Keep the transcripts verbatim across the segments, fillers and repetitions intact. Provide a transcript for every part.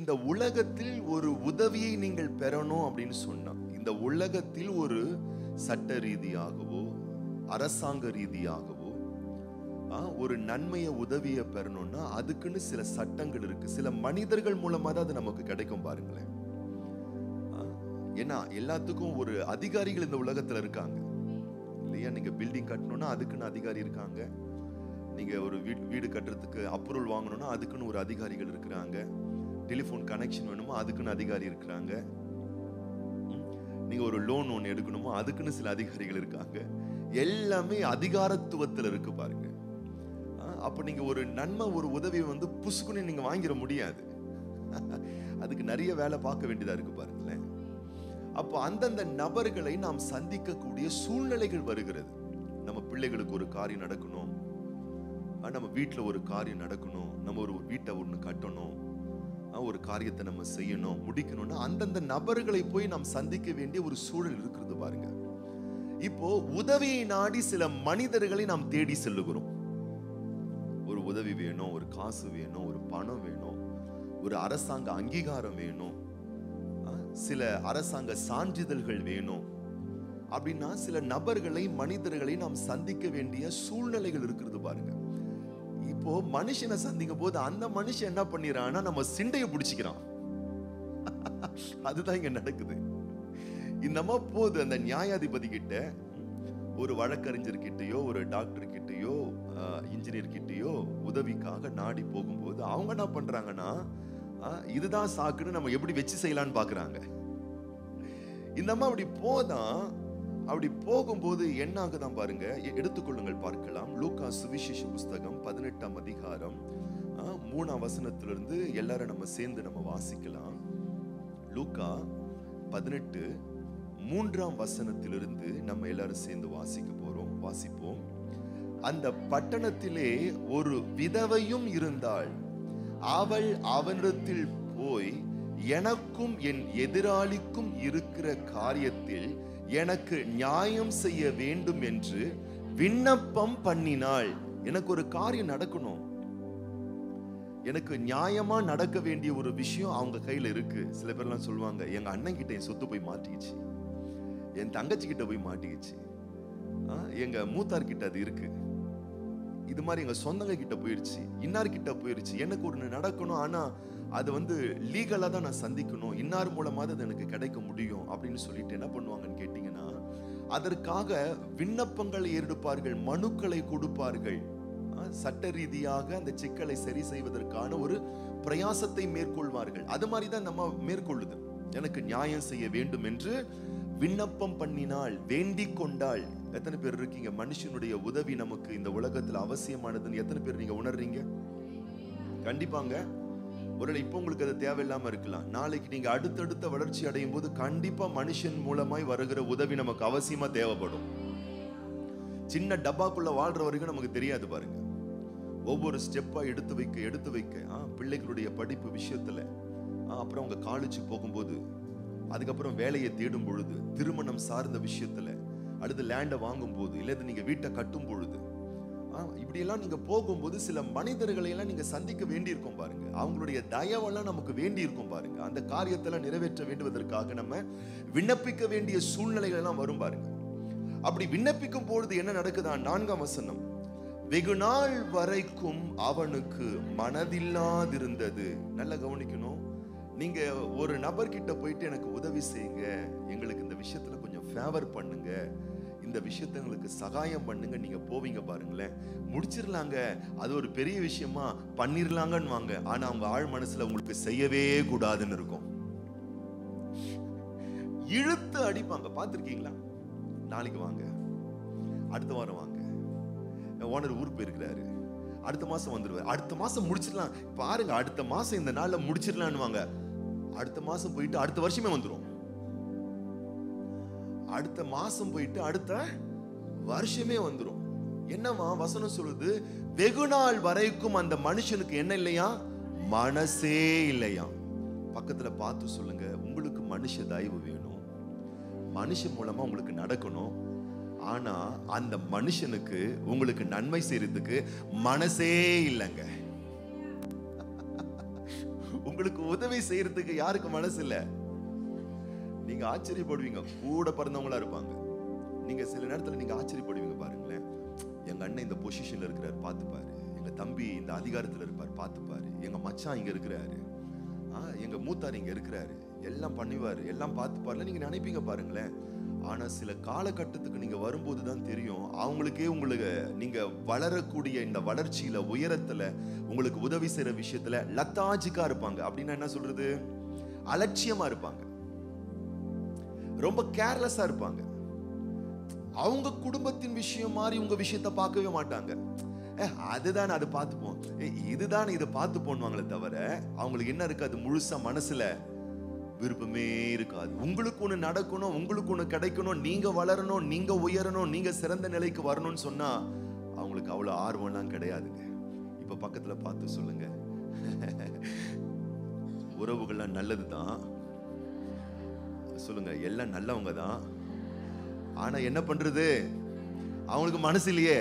இந்த உலகத்தில் ஒரு உதவியை நீங்கள் பெறணும் அப்படின்னு சொன்னா, இந்த உலகத்தில் ஒரு சட்ட ரீதியாகவோ அரசாங்க ரீதியாகவோ ஒரு நன்மையை உதவியை பெறணும்னா அதுக்குன்னு சில சட்டங்கள் இருக்கு. சில மனிதர்கள் மூலமா தான் அது நமக்கு கிடைக்கும். பாருங்களேன், ஏன்னா எல்லாத்துக்கும் ஒரு அதிகாரிகள் இந்த உலகத்துல இருக்காங்க இல்லையா? நீங்க பில்டிங் கட்டணும்னா அதுக்குன்னு அதிகாரி இருக்காங்க. நீங்க ஒரு வீடு கட்டுறதுக்கு அப்ரூவல் வாங்கணும்னா அதுக்குன்னு ஒரு அதிகாரிகள் இருக்கிறாங்க. டெலிபோன் கனெக்ஷன் வேணுமோ அதுக்குன்னு அதிகாரி இருக்கிறாங்க. நீங்க ஒரு லோன் ஒன்று எடுக்கணுமோ அதுக்குன்னு சில அதிகாரிகள் இருக்காங்க. எல்லாமே அதிகாரத்துவத்தில் இருக்கு பாருங்க. அப்ப நீங்க ஒரு நன்மை ஒரு உதவியை வந்து புசுக்குன்னு நீங்க வாங்கிட முடியாது. அதுக்கு நிறைய வேலை பார்க்க வேண்டியதா இருக்கு பாருங்களேன். அப்போ அந்தந்த நபர்களை நாம் சந்திக்கக்கூடிய சூழ்நிலைகள் வருகிறது. நம்ம பிள்ளைகளுக்கு ஒரு காரியம் நடக்கணும், நம்ம வீட்டில் ஒரு காரியம் நடக்கணும், நம்ம ஒரு வீட்டை ஒன்று கட்டணும், ஒரு காரியத்தை நம்ம செய்யணும், முடிக்கணும்னா அந்தந்த நபர்களை போய் நாம் சந்திக்க வேண்டிய ஒரு சூழல் இருக்கிறது பாருங்க. இப்போ உதவியை நாடி சில மனிதர்களை நாம் தேடி செல்லுகிறோம். ஒரு உதவி வேணும், ஒரு காசு வேணும், ஒரு பணம் வேணும், ஒரு அரசாங்க அங்கீகாரம் வேணும், சில அரசாங்க சான்றிதழ்கள் வேணும் அப்படின்னா சில நபர்களை மனிதர்களை நாம் சந்திக்க வேண்டிய சூழ்நிலைகள் இருக்கிறது பாருங்க. இப்போ மனுஷனை சந்திக்கும் போது அந்த மனுஷன் என்ன பண்ணிடுறான்னா நம்ம சிண்டைய பிடிச்சிக்கிறான். அதுதான் இங்க நடக்குது. இந்த போது அந்த நியாயாதிபதி கிட்ட, ஒரு வழக்கறிஞர் கிட்டயோ, ஒரு டாக்டர் கிட்டயோ, இன்ஜினியர் கிட்டயோ உதவிக்காக நாடி போகும்போது அவங்க என்ன பண்றாங்கன்னா, இதுதான் சாக்குன்னு நம்ம எப்படி வச்சு செய்யலான்னு பாக்குறாங்க. இந்த அம்மா அப்படி போதான், அப்படி போகும்போது என்ன ஆகுதான் பாருங்க. எடுத்துக்கொள்ளுங்கள், பார்க்கலாம். லூக்கா சுவிசேஷ புஸ்தகம் பதினெட்டாம் அதிகாரம் மூணாம் வசனத்திலிருந்து எல்லாரும் நம்ம சேர்ந்து நம்ம வாசிக்கலாம். லூக்கா பதினெட்டு மூன்றாம் வசனத்திலிருந்து நம்ம எல்லாரும் சேர்ந்து வாசிக்க போறோம். வாசிப்போம். அந்த பட்டணத்திலே ஒரு விதவையும் இருந்தாள். அவள் அவனிடத்தில் போய், எனக்கும் என் எதிராளிக்கும் இருக்கிற காரியத்தில் எனக்கு நியாயம் செய்ய வேண்டும் என்று விண்ணப்பம் பண்ணினாள். எனக்கு ஒரு காரியம் நடக்கணும், எனக்கு நியாயமா நடக்க வேண்டிய ஒரு விஷயம் அவங்க கையில இருக்கு. சில பேர்லாம் சொல்லுவாங்க, எங்க அண்ணன் கிட்ட என் சொத்து போய் மாட்டிக்கிச்சு, என் தங்கச்சி கிட்ட போய் மாட்டிக்கிச்சு, எங்க மூத்தார் கிட்ட அது இருக்கு, இது மாதிரி எங்க சொந்தங்க கிட்ட போயிருச்சு, இன்னார் கிட்ட போயிருச்சு, எனக்கு ஒண்ணு நடக்கணும், ஆனா அது வந்து லீகலா தான் நான் சந்திக்கணும், இன்னார் மூலமா அது எனக்கு கிடைக்க முடியும் அப்படின்னு சொல்லிட்டு என்ன பண்ணுவாங்கன்னு கேட்டீங்கன்னா, அதற்காக விண்ணப்பங்களை எடுப்பார்கள், மனுக்களை கொடுப்பார்கள். சட்ட ரீதியாக அந்த சிக்கலை சரி செய்வதற்கான ஒரு பிரயாசத்தை மேற்கொள்வார்கள். அது மாதிரிதான் நம்ம மேற்கொள்ளுது. எனக்கு நியாயம் செய்ய வேண்டும் என்று விண்ணப்பம் பண்ணினாள், வேண்டிக் கொண்டாள். எத்தனை பேர் இருக்கீங்க மனுஷனுடைய உதவி நமக்கு இந்த உலகத்துல அவசியமானதுன்னு எத்தனை பேர் நீங்க உணர்றீங்க? கண்டிப்பாங்க. ஒருவேளை இப்போ உங்களுக்கு அது தேவையில்லாம இருக்கலாம். நாளைக்கு நீங்க அடுத்தடுத்த வளர்ச்சி அடையும் போது கண்டிப்பா மனுஷன் மூலமாய் வருகிற உதவி நமக்கு அவசியமா தேவைப்படும். சின்ன டப்பாக்குள்ள வாழ்ற வரைக்கும் நமக்கு தெரியாது பாருங்க. ஒவ்வொரு ஸ்டெப்பா எடுத்து வைக்க எடுத்து வைக்க பிள்ளைகளுடைய படிப்பு விஷயத்துல, அப்புறம் அவங்க காலேஜ் போகும்போது, அதுக்கப்புறம் வேலையை தேடும் பொழுது, திருமணம் சார்ந்த விஷயத்துல, அடுத்து லேண்டை வாங்கும் போது, இல்லது நீங்க வீட்டை கட்டும் பொழுது, இப்படி எல்லாம் நீங்க போகும்போது சில மனிதர்களை எல்லாம் நீங்க சந்திக்க வேண்டி இருக்கும் பாருங்க. அவங்களுடைய தயவெல்லாம் நமக்கு வேண்டி இருக்கும் பாருங்க. அந்த காரியத்தெல்லாம் நிறைவேற்ற வேண்டுவதற்காக நம்ம விண்ணப்பிக்க வேண்டிய சூழ்நிலைகள் எல்லாம் வரும் பாருங்க. அப்படி விண்ணப்பிக்கும் பொழுது என்ன நடக்குதா? நான்காம் வசனம், வெகு நாள் வரைக்கும் அவனுக்கு மனதில்லாதிருந்தது. நல்லா கவனிக்கணும். நீங்க ஒரு நபர்கிட்ட போயிட்டு எனக்கு உதவி செய்யுங்க, எங்களுக்கு இந்த விஷயத்துல கொஞ்சம் ஃபேவர் பண்ணுங்க, இந்த விஷயத்த எங்களுக்கு சகாயம் பண்ணுங்க, நீங்க போவீங்க பாருங்களேன், முடிச்சிடலாங்க, அது ஒரு பெரிய விஷயமா பண்ணிரலாங்கன்னு வாங்க. ஆனா அவங்க ஆழ் மனசுல உங்களுக்கு செய்யவே கூடாதுன்னு இருக்கும். இழுத்து அடிப்பாங்க. பார்த்திருக்கீங்களா? நாளைக்கு வாங்க, அடுத்த வாரம் வாங்க, ஓனர் ஊருக்கு போயிருக்கிறாரு, அடுத்த மாசம் வந்துருவாரு, அடுத்த மாசம் முடிச்சிடலாம் பாருங்க, அடுத்த மாசம் இந்த நாள்ல முடிச்சிடலான்னு வாங்க. அடுத்த மாசம் போயிட்டு அடுத்த வருஷமே வந்துரும். அடுத்த மாசம் போயிட்டு அடுத்த வருஷமே வந்துரும். என்னவா வசனம் சொல்லுது? வெகு நாள் வரைக்கும் அந்த மனுஷனுக்கு என்ன இல்லையா? மனசே இல்லையா. பக்கத்துல பார்த்து சொல்லுங்க, உங்களுக்கு மனுஷ தயவு வேணும், மனுஷன் மூலமா உங்களுக்கு நடக்கணும், ஆனா அந்த மனுஷனுக்கு உங்களுக்கு நன்மை செய்யறதுக்கு மனசே இல்லைங்க. உங்களுக்கு உதவி செய்யறதுக்கு யாருக்கு மனசு இல்ல? நீங்க ஆச்சரியப்படுவீங்க, கூட பிறந்தவங்களா இருப்பாங்க. நீங்க சில நேரத்துல நீங்க ஆச்சரியப்படுவீங்க. பாருங்களேன், எங்க அண்ணன் இந்த பொசிஷன்ல இருக்கிறாரு, பார்த்துப்பாரு. எங்க தம்பி இந்த அதிகாரத்துல இருப்பார், பார்த்துப்பாரு. எங்க மச்சான் இங்க இருக்கிறாரு, எங்க மூத்தார் இங்க இருக்கிறாரு, எல்லாம் பண்ணுவாரு, எல்லாம் பார்த்துப்பாருல நீங்க நினைப்பீங்க. பாருங்களேன், ஆனா சில காலகட்டத்துக்கு நீங்க வரும்போது தான் தெரியும், அவங்களுக்கே உங்களுக்கு நீங்க வளரக்கூடிய இந்த வளர்ச்சியில உயரத்துல உங்களுக்கு உதவி செய்யற விஷயத்துல லத்தாஜிக்கா இருப்பாங்க. அப்படின்னா என்ன சொல்றது? அலட்சியமா இருப்பாங்க, ரொம்ப கேர்லெஸ்ஸா இருப்பாங்க. அவங்க குடும்பத்தின் விஷயம் மாதிரி உங்க விஷயத்த பார்க்கவே மாட்டாங்க. அதுதான் அது பார்த்துப்போம், இதுதான் இதை பார்த்து போன்வாங்களே தவிர அவங்களுக்கு என்ன இருக்காது, முழுசா மனசுல விருப்பமே இருக்காது. உங்களுக்கு ஒண்ணு நடக்கணும், உங்களுக்கு ஒண்ணு கிடைக்கணும், நீங்க வளரணும், நீங்க உயரணும், நீங்க சிறந்த நிலைக்கு வரணும்னு சொன்னா அவங்களுக்கு அவ்வளவு ஆர்வம்லாம் கிடையாதுங்க. இப்ப பக்கத்துல பார்த்து சொல்லுங்க, உறவுகள்லாம் நல்லதுதான் சொல்லுங்க, எல்லாம் நல்லவங்க தான். ஆனா என்ன பண்றது, அவங்களுக்கு மனசு இல்லையே.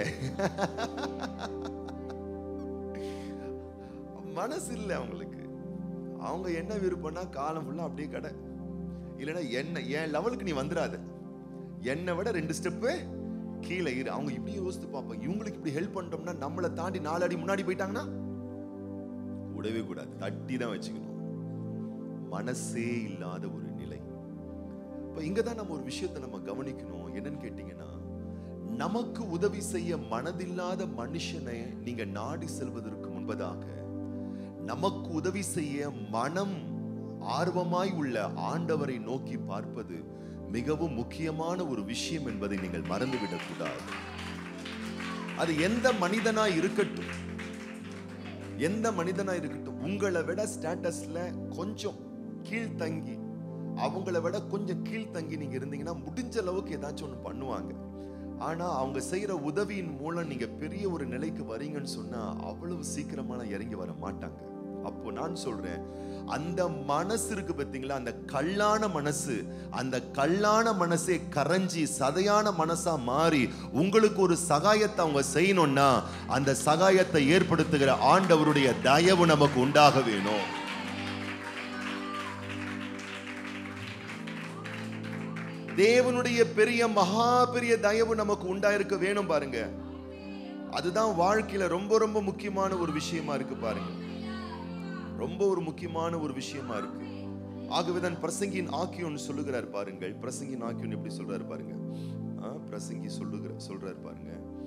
மனசு இல்லை அவங்களுக்கு. அவங்க என்ன விருப்பம்னா காலம் ஃபுல்லா அப்படியே கடை, இல்லைன்னா என்ன என் லெவலுக்கு நீ வந்துடாத, என்னை விட ரெண்டு ஸ்டெப்பு கீழே இரு. அவங்க இப்படி யோசித்து பார்ப்பாங்க, இவங்களுக்கு இப்படி ஹெல்ப் பண்ணிட்டோம்னா நம்மளை தாண்டி நாலு அடி முன்னாடி போயிட்டாங்கன்னா கூடவே கூடாது, தட்டி தான் வச்சுக்கணும். மனசே இல்லாத ஒரு நிலை. இப்ப இங்கதான் நம்ம ஒரு விஷயத்தை நம்ம கவனிக்கணும். என்னன்னு கேட்டீங்கன்னா, நமக்கு உதவி செய்ய மனதில்லாத மனுஷனை நீங்க நாடி செல்வதற்கு முன்பதாக நமக்கு உதவி செய்ய மனம் ஆர்வமாய் உள்ள ஆண்டவரை நோக்கி பார்ப்பது மிகவும் முக்கியமான ஒரு விஷயம் என்பதை நீங்கள் மறந்துவிடக் கூடாது. அது எந்த மனிதனா இருக்கட்டும், எந்த மனிதனா இருக்கட்டும், உங்களை விட ஸ்டேட்டஸ்ல கொஞ்சம் கீழ்த்தங்கி, அவங்கள விட கொஞ்சம் கீழ்த்தங்கி நீங்க இருந்தீங்கன்னா முடிஞ்ச அளவுக்கு ஏதாச்சும் ஒண்ணு பண்ணுவாங்க. ஆனா அவங்க செய்யற உதவியின் மூலம் நீங்க பெரிய ஒரு நிலைக்கு வரீங்கன்னு சொன்னா அவ்வளவு சீக்கிரமான இறங்கி வர மாட்டாங்க. அப்போ நான் சொல்றேன், அந்த மனசு இருக்கு பார்த்தீங்களா, அந்த கல்லான மனசு, அந்த கல்லான மனசே கரைஞ்சி சதையான மனசா மாறி உங்களுக்கு ஒரு சகாயத்தை அவங்க செய்யணும்னா அந்த சகாயத்தை ஏற்படுத்துகிற ஆண்டவருடைய தயவு நமக்கு உண்டாக வேணும். தேவனுடைய பெரிய மகா பெரிய தயவு நமக்கு உண்டாயிருக்க வேணும். பாருங்க, அதுதான் வாழ்க்கையில ரொம்ப ரொம்ப முக்கியமான ஒரு விஷயமா இருக்கு. பாருங்க, ரொம்ப ஒரு முக்கியமான ஒரு விஷயமா இருக்கு. ஆகவேதான் பிரசங்கியின் ஆக்கியோன் சொல்லுகிறார். பாருங்கள், பிரசங்கியின் ஆக்கியோன் எப்படி சொல்றாரு பாருங்க. பிரசங்கி சொல்லுகிற சொல்றாரு பாருங்க,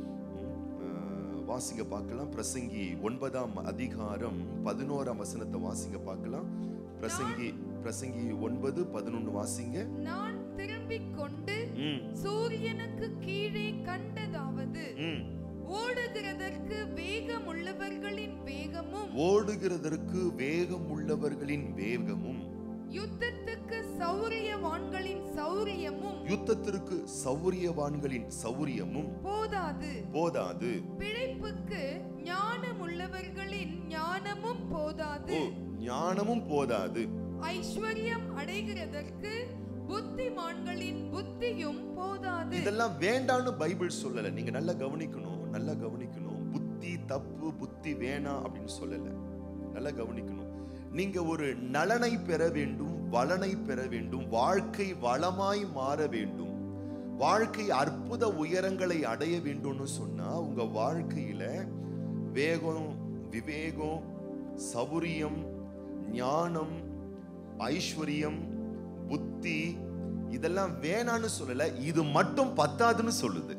வாசிங்க பார்க்கலாம். பிரசங்கி ஒன்பதாம் அதிகாரம் பதினோராம் வசனத்தை வாசிங்க பார்க்கலாம். பிரசங்கி பிரசங்கி ஒன்பது பதினொன்னு வாசிங்க. நான் திரும்பிக் கொண்டு சூரியனுக்கு கீழே கண்டதாவது, ஓடுகிறதற்கு வேகம் உள்ளவர்களின் வேகமும் ஓடுகிறதற்கு வேகம் உள்ளவர்களின் வேகமும் யுத்தத்துக்கு சௌரியவான்களின் சௌரியமும் யுத்தத்திற்கு சௌரியவான்களின் சௌரியமும் போதாது போதாது பிழைப்புக்கு ஞானம் உள்ளவர்களின் ஞானமும் போதாது ஞானமும் போதாது ஐஸ்வர்யம் அடைகிறதற்கு புத்திமான்களின் புத்தியும் போதாது. இதெல்லாம் வேண்டான்னு பைபிள் சொல்லல. நீங்க நல்லா கவனிக்கணும், நல்லா கவனிக்கணும். புத்தி தப்பு, புத்தி வேணாம் அப்படின்னு சொல்லல. நல்லா கவனிக்கணும். நீங்க ஒரு நலனை பெற வேண்டும், வளனை பெற வேண்டும், வாழ்க்கை வளமாய் மாற வேண்டும், வாழ்க்கை அற்புத உயரங்களை அடைய வேண்டும்னு சொன்னா உங்க வாழ்க்கையில வேகம், விவேகம், சௌரியம், ஞானம், ஐஸ்வர்யம், புத்தி இதெல்லாம் வேணான்னு சொல்லல, இது மட்டும் பத்தாதுன்னு சொல்லுது.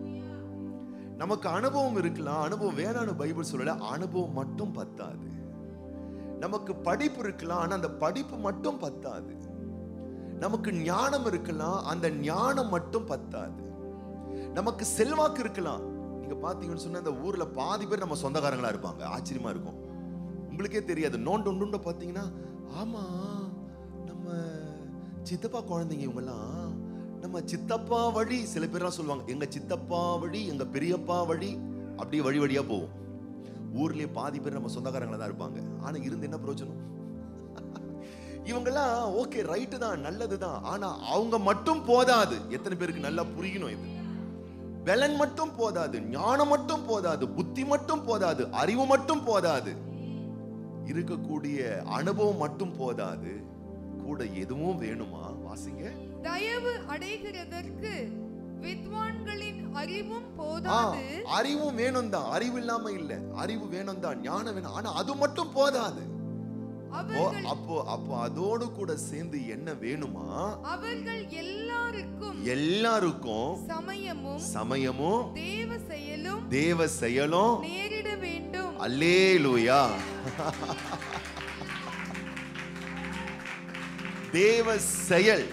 நமக்கு அனுபவம் இருக்கலாம், அனுபவம் வேணான்னு பைபிள் சொல்லல. அனுபவம் மட்டும் பத்தாது. நமக்கு படிப்பு இருக்கலாம், ஆனா அந்த படிப்பு மட்டும் பத்தாது. நமக்கு ஞானம் இருக்கலாம், அந்த ஞானம் மட்டும் பத்தாது. நமக்கு செல்வாக்கு இருக்கலாம். நீங்க பாத்தீங்கன்னு சொன்னா இந்த ஊர்ல பாதி பேர் நம்ம சொந்தக்காரங்களா இருப்பாங்க. ஆச்சரியமா இருக்கும், உங்களுக்கே தெரியாது. நோண்டு ஒன்று பாத்தீங்கன்னா, ஆமா நம்ம சித்தப்பா குழந்தைங்க இவங்கெல்லாம் நம்ம சித்தப்பா வழி, சில பேர்லாம் சொல்லுவாங்க எங்க சித்தப்பா வழி, எங்க பெரியப்பா வழி, அப்படியே வழி வழியா போவோம். ஊர்லயே பாதி பேர் நம்ம சொந்தக்காரங்களா தான் இருப்பாங்க. ஆனா இருந்து என்ன பிரயோஜனம்? இவங்கெல்லாம் ஓகே, ரைட்டு தான், நல்லது தான். ஆனா அவங்க மட்டும் போதாது. எத்தனை பேருக்கு நல்லா புரியணும் இது? பலன் மட்டும் போதாது, ஞானம் மட்டும் போதாது, புத்தி மட்டும் போதாது, அறிவு மட்டும் போதாது. இருக்கக்கூடிய அனுபவம் மட்டும் போதாது, கூட எதுவும் வேணுமா? வாசிங்க. தயவு அடைகிறதற்கு வித்வான்களின் அறிவும் போதாது. அறிவும் வேணும் தான், அறிவு இல்லாம இல்ல, அறிவு வேணும் தான், ஞானம் வேணும். ஆனா அது மட்டும் போதாது. அப்போ அப்போ அதோடு கூட சேர்ந்து என்ன வேணுமா? அவர்கள் எல்லாருக்கும் எல்லாருக்கும் சமயமும் சமயமும் தேவ செயலும் தேவ செயலும் நேரிட வேண்டும். அல்லேலூயா. தேவ செயல்,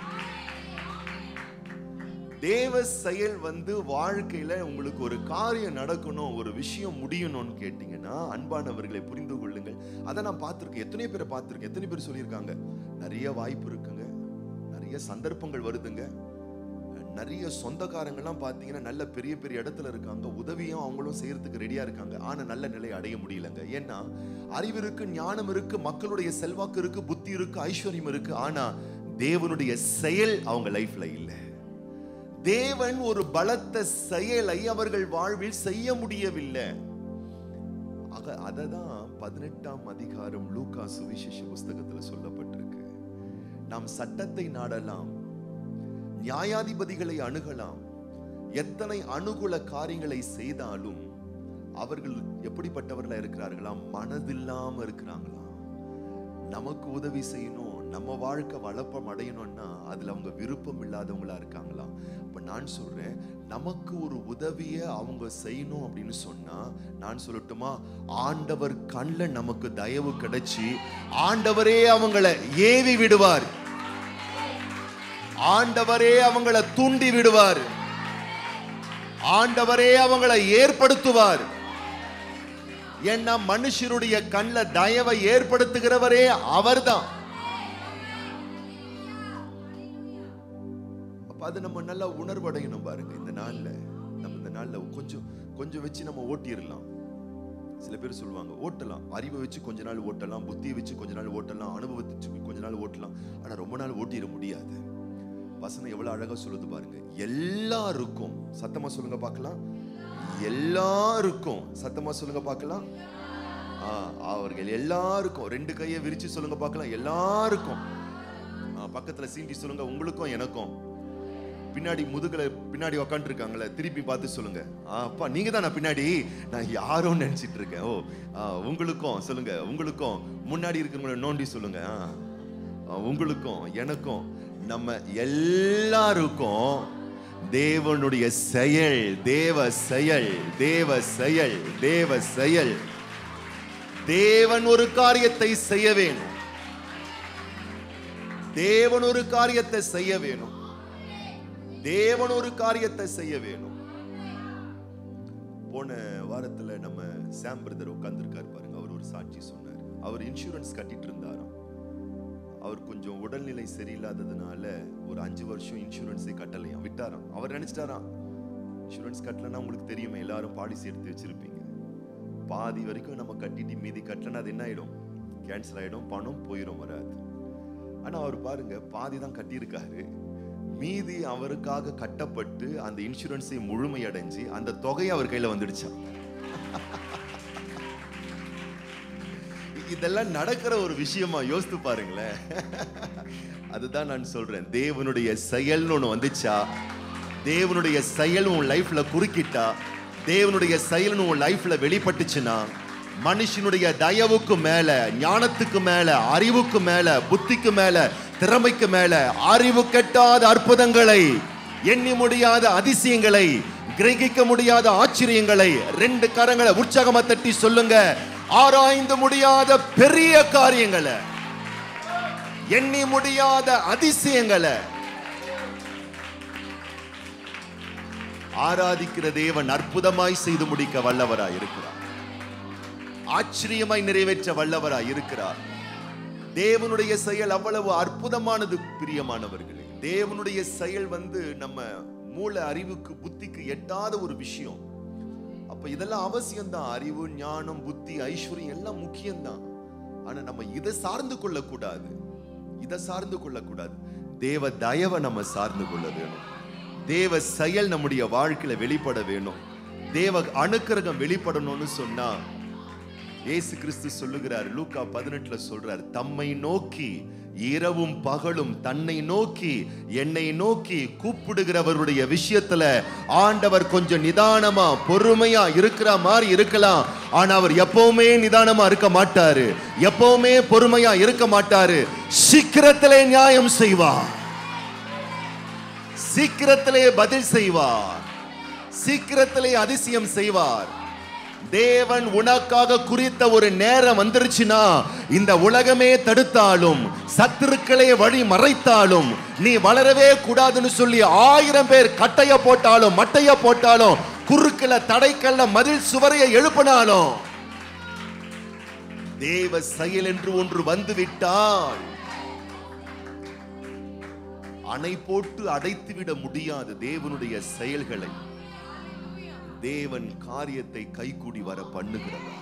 தேவ செயல் வந்து வாழ்க்கையில உங்களுக்கு ஒரு காரியம் நடக்கணும், ஒரு விஷயம் முடியணும்னு கேட்டீங்கன்னா, அன்பானவர்களை புரிந்து கொள்ளுங்கள். அதை நான் பார்த்திருக்கேன், எத்தனை பேரை பார்த்திருக்கேன், எத்தனை பேர் சொல்லியிருக்காங்க, நிறைய வாய்ப்பு இருக்குங்க, நிறைய சந்தர்ப்பங்கள் வருதுங்க, நிறைய சொந்தக்காரங்கள்லாம் பார்த்தீங்கன்னா நல்ல பெரிய பெரிய இடத்துல இருக்காங்க, உதவியும் அவங்களும் செய்யறதுக்கு ரெடியா இருக்காங்க. ஆனா நல்ல நிலையை அடைய முடியலங்க. ஏன்னா அறிவு இருக்கு, ஞானம் இருக்கு, மக்களுடைய செல்வாக்கு இருக்கு, புத்தி இருக்கு, ஐஸ்வர்யம் இருக்கு. ஆனா தேவனுடைய செயல் அவங்க லைஃப்ல இல்லை. தேவன் ஒரு பலத்த செயலை அவர்கள் வாழ்வில் செய்ய முடியவில்லை. அததான் பதினெட்டாம் அதிகாரம் லூக்கா சுவிசேஷ புஸ்தகத்தில் சொல்லப்பட்டிருக்கு. நாம் சட்டத்தை நாடலாம், நியாயாதிபதிகளை அணுகலாம், எத்தனை அனுகூல காரியங்களை செய்தாலும் அவர்கள் எப்படிப்பட்டவர்களா இருக்கிறார்களா? மனதில்லாம இருக்கிறாங்களா? நமக்கு உதவி செய்யணும், நம்ம வாழ்க்கை வளப்பம் அடையணும்னா அதுல அவங்க விருப்பம் இல்லாதவங்களா இருக்காங்களா? அப்ப நான் சொல்றேன், நமக்கு ஒரு உதவியை அவங்க செய்யணும் அப்படின்னு சொன்னா, நான் சொல்லட்டுமா, ஆண்டவர் கண்ணில் நமக்கு தயவு கிடைச்சி ஆண்டவரே அவங்களை ஏவி விடுவார், ஆண்டவரே அவங்களை தூண்டி விடுவார், ஆண்டவரே அவங்களை ஏற்படுத்துவார். ஏன்னா மனுஷருடைய கண்ணில் தயவை ஏற்படுத்துகிறவரே அவர்தான். அது நம்ம நல்லா உணர்வடையணும். பாருங்க, இந்த நாள்ல நம்ம இந்த நாள்ல கொஞ்சம் கொஞ்சம் வச்சு நம்ம ஓட்டிடலாம். சில பேர் சொல்லுவாங்க, ஓட்டலாம், அறிவை வச்சு கொஞ்ச நாள் ஓட்டலாம், புத்தியை வச்சு கொஞ்ச நாள் ஓட்டலாம், அனுபவத்தை வச்சு கொஞ்ச நாள் ஓட்டலாம். ஆனா ரொம்ப நாள் ஓட்டிட முடியாது. வசனம் எவ்வளவு அழகா சொல்லுது பாருங்க. எல்லாருக்கும், சத்தமா சொல்லுங்க பார்க்கலாம், எல்லாருக்கும், சத்தமா சொல்லுங்க பார்க்கலாம், அவர்கள் எல்லாருக்கும், ரெண்டு கையை விரிச்சு சொல்லுங்க பார்க்கலாம், எல்லாருக்கும். பக்கத்துல சீண்டி சொல்லுங்க, உங்களுக்கும் எனக்கும். பின்னாடி முதுகுல பின்னாடி உக்காந்து இருக்காங்களே, திருப்பி பார்த்து சொல்லுங்க, அப்பா நீங்க தான், நான் பின்னாடி நான் யாரும் நினைச்சிட்டு இருக்கேன். ஓ உங்களுக்கும் சொல்லுங்க, உங்களுக்கும். முன்னாடி இருக்கிறவங்கள நோண்டி சொல்லுங்க, உங்களுக்கும் எனக்கும். நம்ம எல்லாருக்கும் தேவனுடைய செயல், தேவ செயல், தேவ செயல், தேவ செயல். தேவன் ஒரு காரியத்தை செய்ய வேணும், தேவன் ஒரு காரியத்தை செய்ய வேணும், தேவன் ஒரு காரியத்தை செய்ய வேணும். போன வாரத்துல நம்ம சாம் பிரதர் உட்கார்ந்துருக்காரு பாருங்க, அவர் ஒரு சாட்சி சொன்னார். அவர் இன்சூரன்ஸ் கட்டிட்டு இருந்தாராம். அவர் கொஞ்சம் உடல்நிலை சரியில்லாததுனால ஒரு அஞ்சு வருஷம் இன்சூரன்ஸே கட்டலையாம், விட்டாராம். அவர் நினைச்சிட்டாராம், இன்சூரன்ஸ் கட்டலன்னா உங்களுக்கு தெரியுமே, எல்லாரும் பாலிசி எடுத்து வச்சிருப்பீங்க, பாதி வரைக்கும் நம்ம கட்டிட்டு மீதி கட்டலன்னா அது என்ன ஆயிடும்? கேன்சல் ஆயிடும், பணம் போயிடும், வராது. ஆனா அவர் பாருங்க, பாதி தான் கட்டியிருக்காரு, மீதி அவருக்காக கட்டப்பட்டு அந்த இன்சூரன்ஸை முழுமையடைஞ்சு அந்த தொகை அவர் கையில வந்துடுச்சா. இதெல்லாம் நடக்கிற ஒரு விஷயமா யோசித்து பாருங்களேன். அதுதான் நான் சொல்றேன், தேவனுடைய செயல்னு ஒண்ணு வந்துச்சா, தேவனுடைய செயல் உன் லைஃப்ல குறுக்கிட்டா, தேவனுடைய செயல் உன் லைஃப்ல வெளிப்பட்டுச்சுன்னா, மனுஷனுடைய தயவுக்கு மேல, ஞானத்துக்கு மேல, அறிவுக்கு மேல, புத்திக்கு மேல, திறமைக்கு மேல, அறிவு கெட்டாத அற்புதங்களை, எண்ணி முடியாத அதிசயங்களை, கிரகிக்க முடியாத ஆச்சரியங்களை, ரெண்டு கரங்களை உற்சாகமா தட்டி சொல்லுங்க, ஆராய்ந்து முடியாத பெரிய காரியங்களை, எண்ணி முடியாத அதிசயங்களை ஆராதிக்கிற தேவன் அற்புதமாய் செய்து முடிக்க வல்லவராய் இருக்கிறார், ஆச்சரியமாய் நிறைவேற்ற வல்லவராய் இருக்கிறார். தேவனுடைய செயல் அவ்வளவு அற்புதமானது பிரியமானவர்களே. தேவனுடைய செயல் வந்து நம்ம மூல அறிவுக்கு புத்திக்கு எட்டாத ஒரு விஷயம். அப்ப இதெல்லாம் அவசியம்தான். அறிவு, ஞானம், புத்தி, ஐஸ்வர்யம் எல்லாம் முக்கியம்தான். ஆனா நம்ம இதை சார்ந்து கொள்ள கூடாது, இதை சார்ந்து கொள்ள கூடாது. தேவ தயவை நம்ம சார்ந்து கொள்ள வேணும். தேவ செயல் நம்முடைய வாழ்க்கையில வெளிப்பட வேணும். தேவ அனுக்கிரகம் வெளிப்படணும்னு சொன்னா இயேசு கிறிஸ்து சொல்லுகிறார், லூக்கா பதினெட்டுல சொல்றார், தம்மை நோக்கி இரவும் பகலும் தன்னை நோக்கி என்னை நோக்கி கூப்பிடுகிறவருடைய விஷயத்துல ஆண்டவர் கொஞ்சம் நிதானமா பொறுமையா இருக்கிற மாதிரி இருக்கலாம். ஆனா அவர் எப்பவுமே நிதானமா இருக்க மாட்டாரு, எப்பவுமே பொறுமையா இருக்க மாட்டாரு. சீக்கிரத்திலே நியாயம் செய்வார், சீக்கிரத்திலே பதில் செய்வார், சீக்கிரத்திலே அதிசயம் செய்வார். தேவன் உனக்காக குறித்த ஒரு நேரம் வந்துருச்சுன்னா, இந்த உலகமே தடுத்தாலும் சத்துருக்களே வழி மறைத்தாலும் நீ வளரவே கூடாதுன்னு சொல்லி ஆயிரம் பேர் கட்டைய போட்டாலும் மட்டைய போட்டாலும் குறுக்கல தடைக்கல்ல மதில் சுவரையை எழுப்பினாலும் தேவ செயல் என்று ஒன்று வந்து விட்டால் அணை போட்டு அடைத்துவிட முடியாது தேவனுடைய செயல்களை. தேவன் காரியத்தை கைகூடி வர பண்ணுகிறார்.